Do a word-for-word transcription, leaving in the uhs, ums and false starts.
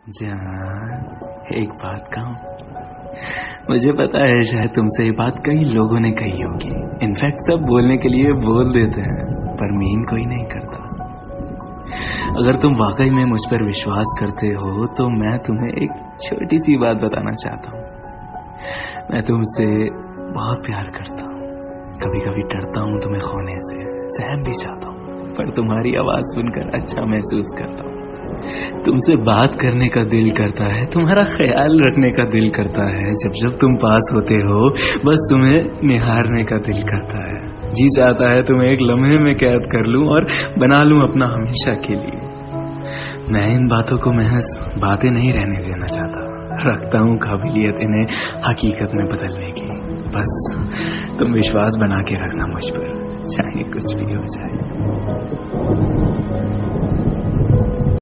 जान, एक बात कहूं, मुझे पता है शायद तुमसे ये बात कई लोगों ने कही होगी। इनफैक्ट सब बोलने के लिए बोल देते हैं, पर मीन कोई नहीं करता। अगर तुम वाकई में मुझ पर विश्वास करते हो तो मैं तुम्हें एक छोटी सी बात बताना चाहता हूँ। मैं तुमसे बहुत प्यार करता हूँ। कभी कभी डरता हूँ तुम्हें खोने से, सहम भी चाहता हूँ, पर तुम्हारी आवाज सुनकर अच्छा महसूस करता हूँ। तुमसे बात करने का दिल करता है, तुम्हारा ख्याल रखने का दिल करता है। जब जब तुम पास होते हो बस तुम्हें निहारने का दिल करता है। जी चाहता है तुम्हें एक लम्हे में कैद कर लूं और बना लूं अपना हमेशा के लिए। मैं इन बातों को महज बातें नहीं रहने देना चाहता। रखता हूं काबिलियत इन्हें हकीकत में बदलने की। बस तुम विश्वास बना के रखना मुझ पर, चाहे कुछ भी हो जाए।